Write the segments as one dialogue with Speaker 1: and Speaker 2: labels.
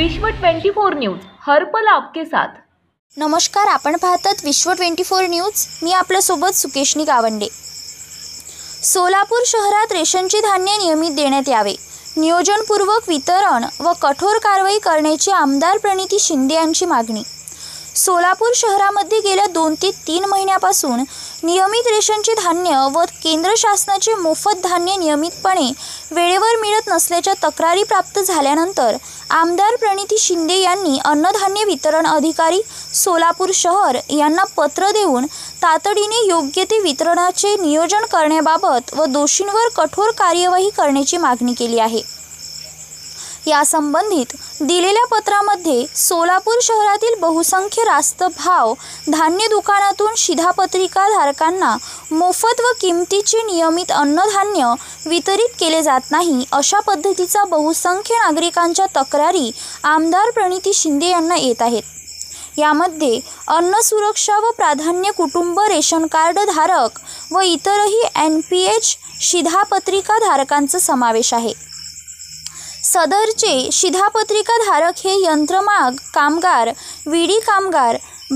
Speaker 1: विश्व 24 न्यूज हर पल आपके साथ।
Speaker 2: नमस्कार, आपण पाहतात विश्व 24 न्यूज। मी आपल्यासोबत सुकेशनी गावंडे। सोलापूर शहरात रेशनचे धान्य नियमित देण्यात यावे, नियोजनपूर्वक वितरण व कठोर कारवाई करण्याची आमदार प्रणिती शिंदे यांची मागणी। सोलापूर शहरामध्ये गेल्या 2 ते 3 महिन्यापासून नियमित रेशनचे धान्य व केंद्र शासनाचे मोफत धान्य नियमितपणे वेळेवर मिळत नसल्याच्या तक्रारी प्राप्त झाल्यानंतर आमदार प्रणिती शिंदे यांनी अन्नधान्य वितरण अधिकारी सोलापूर शहर यांना पत्र देऊन तातडीने योग्य ते वितरणाचे नियोजन करण्याबाबत व दोषींवर कठोर कार्यवाही करण्याची मागणी केली आहे। या संबंधित दिलेल्या पत्रामध्ये सोलापूर शहरातील बहुसंख्य रास्त भाव धान्य दुकानातून शिधापत्रिका धारकांना मोफत व किमतीचे नियमित अन्नधान्य वितरित केले जात नाही, अशा पद्धतीचा बहुसंख्य नागरिकांच्या तक्रारी आमदार प्रणिती शिंदे यांना येत आहेत। यामध्ये अन्न सुरक्षा व प्राधान्य कुटुंब रेशन कार्ड धारक व इतरही NPH शिधापत्रिका धारकांचा समावेश आहे। सदरचे शिधापत्रिका धारक हे यंत्रमाग कामगार, विडी कामगार,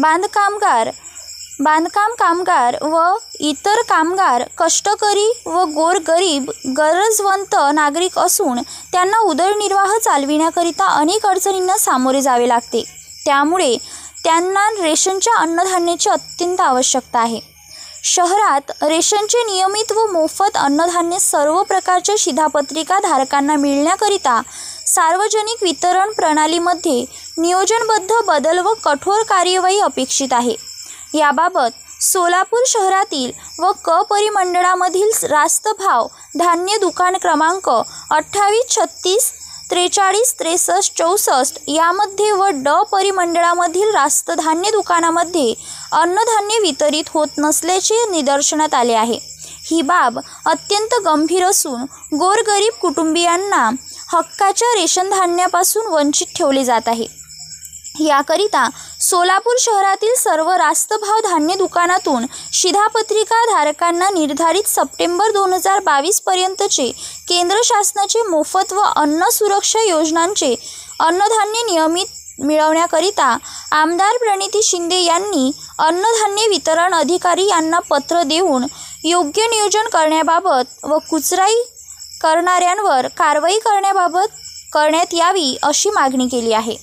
Speaker 2: बांधकाम कामगार व इतर कामगार, कष्टकरी व गोरगरीब गरजवंत नागरिक असून त्यांना उदरनिर्वाह चालविण्याकरिता अनेक अडचणींना सामोरे जावे लागते। त्यामुळे त्यांना रेशनच्या अन्नधान्याची अत्यंत आवश्यकता आहे। शहरात रेशनचे नियमित व मोफत अन्नधान्य सर्व प्रकारच्या शिधापत्रिका धारकांना मिळण्याकरिता सार्वजनिक वितरण प्रणालीमध्ये नियोजनबद्ध बदल व कठोर कार्यवाही अपेक्षित आहे। याबाबत सोलापूर शहरातील व क परिमंडळामधील रास्त भाव धान्य दुकान क्रमांक 28 36 43 63 64 यामध्ये व ड परिमंडळामधील रास्त धान्य दुकानामध्ये अन्नधान्य वितरित होत नसल्याचे निदर्शनात आले आहे। ही बाब अत्यंत गंभीर असून गोरगरीब कुटुंबियांना हक्काच्या रेशन धान्यापासून वंचित ठेवले जात आहे। याकरिता सोलापूर शहरातील सर्व रास्त भाव धान्य दुकानातून शिधापत्रिका धारकांना निर्धारित सप्टेंबर 2022 पर्यंतचे केंद्र शासनाचे मोफत व अन्न सुरक्षा योजनांचे अन्नधान्य नियमित मिळवण्याकरिता आमदार प्रणिती शिंदे यांनी अन्नधान्य वितरण अधिकारी यांना पत्र देऊन योग्य नियोजन करण्याबाबत व कुचराई करणाऱ्यांवर कारवाई करण्यात यावी अशी मागणी केली आहे।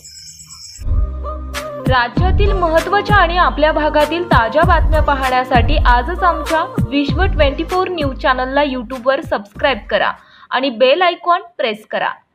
Speaker 1: राज्यातील महत्त्वाच्या आणि आपल्या भागातील ताज्या बातम्या पाहण्यासाठी आजच आमच्या विश्व 24 न्यूज चॅनलला YouTube वर सबस्क्राइब करा आणि बेल आयकॉन प्रेस करा।